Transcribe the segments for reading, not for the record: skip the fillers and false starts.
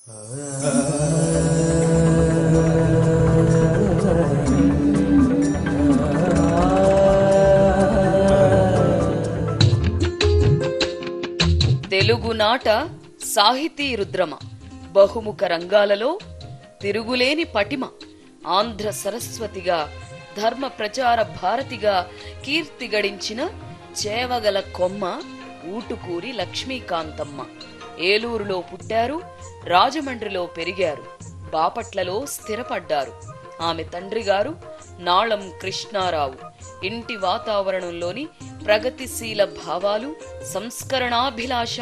తెలుగునాట సాహితీ రుద్రమ, బహుముఖ రంగాలలో తిరుగులేని పటిమ, ఆంధ్ర సరస్వతిగా, ధర్మ ప్రచార భారతిగా కీర్తి గడించిన చేవగల కొమ్మ ఊటుకూరి లక్ష్మీకాంతమ్మ. ఏలూరులో పుట్టారు, రాజమండ్రిలో పెరిగారు, బాపట్లలో స్థిరపడ్డారు. ఆమె తండ్రి గారు నాళం కృష్ణారావు. ఇంటి వాతావరణంలోని ప్రగతిశీల భావాలు, సంస్కరణాభిలాష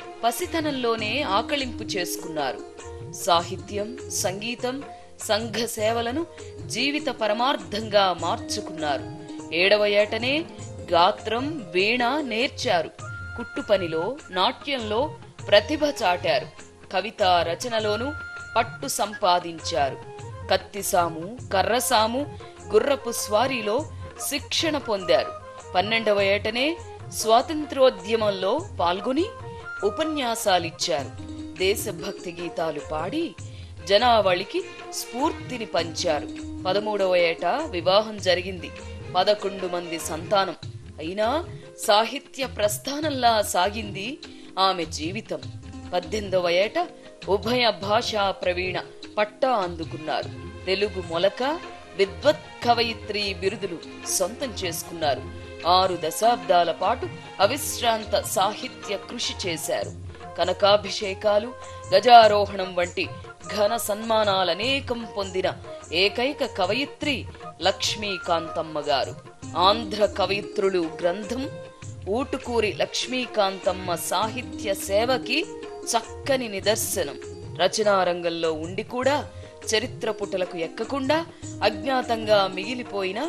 పసితనంలోనే ఆకళింపు చేసుకున్నారు. సాహిత్యం, సంగీతం, సంఘ సేవలను జీవిత పరమార్థంగా మార్చుకున్నారు. 7వ ఏటనే గాత్రం, వీణ నేర్చారు. కుట్టుపనిలో, నాట్యంలో ప్రతిభ చాటారు. కవితా రచనలోనూ పట్టు సంపాదించారు. కత్తిసాము, కర్రసాము, గుర్రపు స్వారీలో శిక్షణ పొందారు. 12వ ఏటనే స్వాతంత్రోద్యమంలో పాల్గొని ఉపన్యాసాలిచ్చారు. దేశభక్తి గీతాలు పాడి జనావళికి స్ఫూర్తిని పంచారు. 13వ ఏట వివాహం జరిగింది. 11 మంది సంతానం. అయినా సాహిత్య ప్రస్థానంలా సాగింది ఆమె జీవితం. 18వ ఏట ఉభయ భాషా ప్రవీణ పట్టా అందుకున్నారు. తెలుగు మొలక, విద్వత్ కవయిత్రి బిరుదులు సొంతం చేసుకున్నారు. 6 దశాబ్దాల పాటు అవిశ్రాంత సాహిత్య కృషి చేశారు. కనకాభిషేకాలు, గజారోహణం వంటి ఘన సన్మానాలనేకం పొందిన ఏకైక కవయిత్రి లక్ష్మీకాంతమ్మ గారు. ఆంధ్ర కవయిత్రులు గ్రంథం ఊటుకూరి లక్ష్మీకాంతమ్మ సాహిత్య సేవకి చక్కని నిదర్శనం. రచనారంగంలో ఉండి కూడా చరిత్ర పుటలకు ఎక్కకుండా అజ్ఞాతంగా మిగిలిపోయిన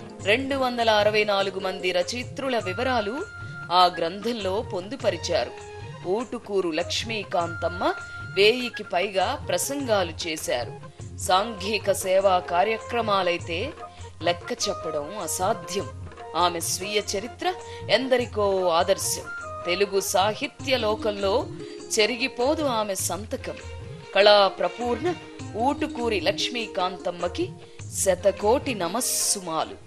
264 మంది రచయిత్రుల వివరాలు ఆ గ్రంథంలో పొందుపరిచారు. ఊటుకూరు లక్ష్మీకాంతమ్మ 1000కి పైగా ప్రసంగాలు చేశారు. సాంఘిక సేవా కార్యక్రమాలైతే లెక్క చెప్పడం అసాధ్యం. ఆమె స్వీయ చరిత్ర ఎందరికో ఆదర్శం. తెలుగు సాహిత్య లోకంలో చెరిగిపోదు ఆమె సంతకం. కళా ప్రపూర్ణ ఊటుకూరి లక్ష్మీకాంతమ్మకి శతకోటి నమస్సుమాలు.